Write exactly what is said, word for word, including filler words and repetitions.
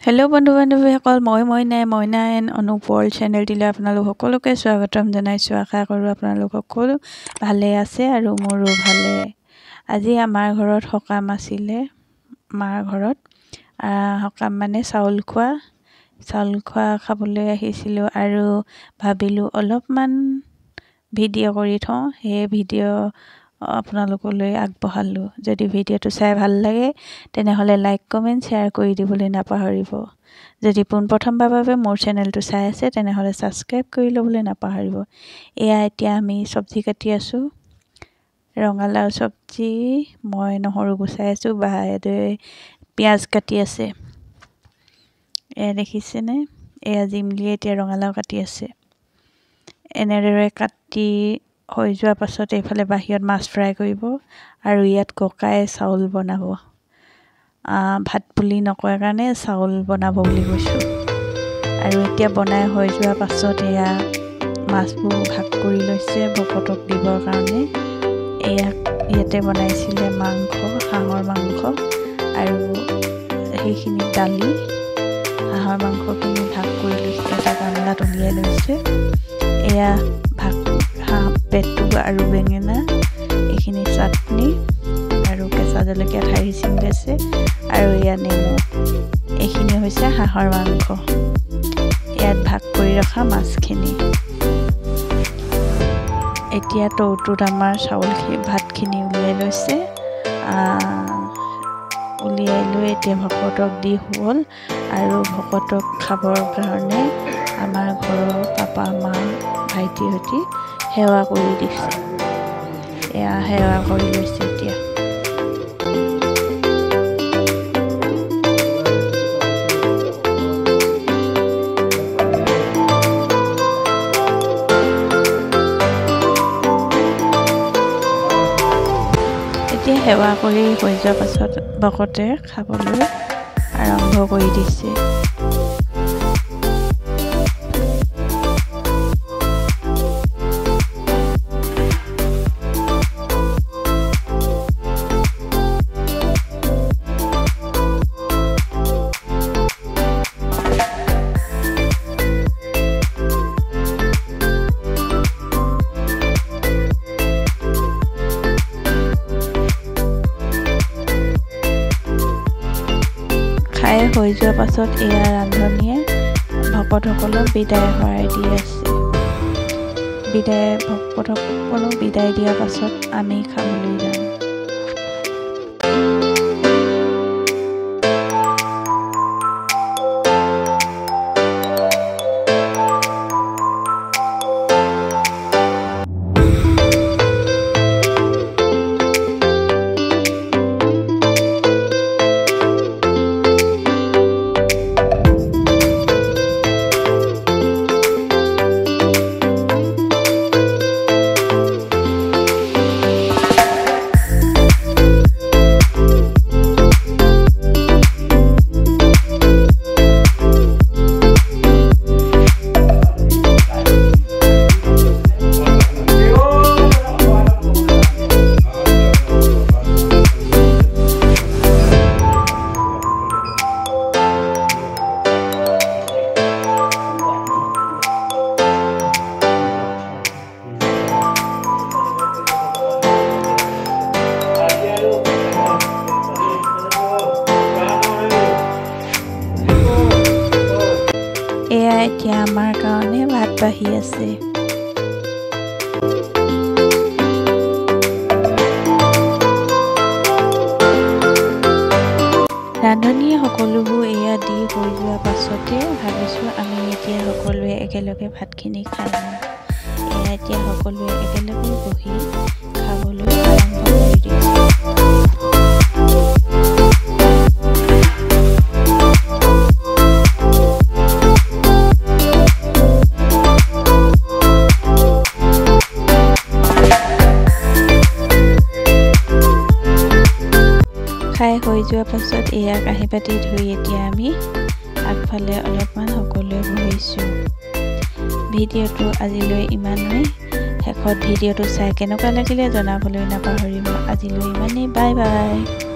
Hello' বন্ধু বান্ধৱীসকল, মই মইনাই মইনা এণ্ড অনুপ ৱৰ্ল্ড চেনেলটিলৈ আপোনালোক সকলোকে স্বাগতম জনাইছোঁ। আশা কৰোঁ আপোনালোক সকলো ভালে আছে আৰু মোৰো ভালে। আজি আমাৰ ঘৰত সকাম আছিলে, মাৰ ঘৰত সকাম মানে চাউল খোৱা চাউল খোৱা খাবলৈ আহিছিলোঁ আৰু ভাবিলোঁ অলপমান ভিডিঅ' কৰি থওঁ। সেই ভিডিঅ' আপোনালোকলৈ আগবঢ়ালোঁ। যদি ভিডিঅ'টো চাই ভাল লাগে তেনেহ'লে লাইক কমেণ্ট শ্বেয়াৰ কৰি দিবলৈ নাপাহৰিব। যদি পোনপ্ৰথমবাৰৰ বাবে মোৰ চেনেলটো চাই আছে তেনেহ'লে ছাবস্ক্ৰাইব কৰি ল'বলৈ নাপাহৰিব। এয়া এতিয়া আমি চব্জি কাটি আছোঁ, ৰঙালাও চব্জি। মই নহৰু গুচাই আছোঁ, বাইদেৱে পিঁয়াজ কাটি আছে। এয়া দেখিছেনে, এয়া জিমলিয়ে এতিয়া ৰঙালাও কাটি আছে। এনেদৰে কাটি হৈ যোৱাৰ পাছত এইফালে বাহিৰত মাছ ফ্ৰাই কৰিব আৰু ইয়াত ককাই চাউল বনাব। ভাত বুলি নকয় কাৰণে চাউল বনাব বুলি কৈছোঁ। আৰু এতিয়া বনাই হৈ যোৱাৰ পাছত এয়া মাছবোৰ ভাগ কৰি লৈছে ভকতক দিবৰ কাৰণে। এয়া ইয়াতে বনাইছিলে মাংস, হাঁহৰ মাংস আৰু সেইখিনি দালি। হাঁহৰ মাংসখিনি ভাগ কৰি লৈছে, এটা গামলাত উলিয়াই লৈছে। এয়া ভাগ হাঁহ পেটু আৰু বেঙেনা, এইখিনি চাটনি আৰু কেঁচা জলকীয়া ঠাৰি ছিঙিছে আৰু এয়া নেমু। এইখিনি হৈছে হাঁহৰ মাংস। ইয়াত ভাগ কৰি ৰখা মাছখিনি। এতিয়া টৌটোত আমাৰ চাউলখিনি ভাতখিনি উলিয়াই লৈছে। উলিয়াই লৈ এতিয়া ভকতক দি হ'ল আৰু ভকতক খাবৰ কাৰণে আমাৰ ঘৰৰ পাপা মা ভাইটিহঁতি সেৱা কৰি দিছে। এয়া সেৱা কৰি লৈছে এতিয়া। এতিয়া সেৱা কৰি হৈ যোৱাৰ পাছত ভকতে খাবলৈ আৰম্ভ কৰি দিছে। খাই হৈ যোৱাৰ পাছত এয়া ৰান্ধনীয়ে ভকতসকলক বিদায় হৰাই দি আছে। বিদায় ভকতসকলক বিদায় দিয়াৰ পাছত আমি খাবলৈ যাম। এয়া এতিয়া আমাৰ কাৰণে ভাত বাঢ়ি আছে। ৰান্ধনীয়ে সকলোবোৰ এয়া দি হৈ যোৱাৰ পাছতে ভাবিছোঁ আমি এতিয়া সকলোৱে একেলগে ভাতখিনি খাই লওঁ। এয়া এতিয়া সকলোৱে একেলগে বহি খাবলৈ আৰম্ভ কৰি দিছোঁ। খাই হৈ যোৱাৰ পাছত এয়া কাঁহী বাতি ধুই এতিয়া আমি আগফালে অলপমান সকলোৱে বহিছোঁ। ভিডিঅ'টো আজিলৈ ইমানেই। শেষত ভিডিঅ'টো চাই কেনেকুৱা লাগিলে জনাবলৈ নাপাহৰিব। আজিলৈ ইমানেই। Bye bye.